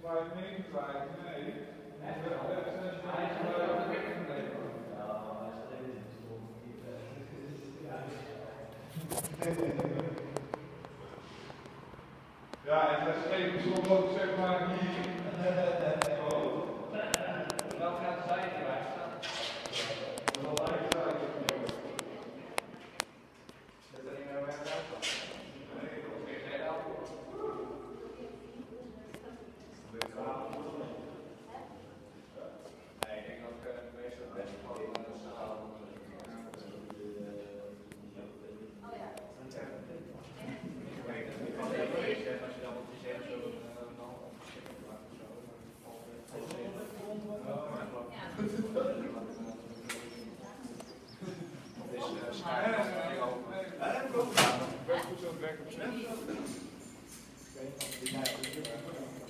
5 meter kwijt, nee. Hij is wel op de weg gebleven. Ja, en dat is even soms ook zeg maar hier. Welke gaat de zijde bij staan? Dat is al lijkt Zet er niet meer weg uit? Nee, dat is geen helft. Nee, ik denk dat ik meestal best gewoon samen. Ik weet het niet. Als je dan wat zegt, zullen we dan opgeschikt maken of zo. Het is schijnbaar heel open. goed zo werk op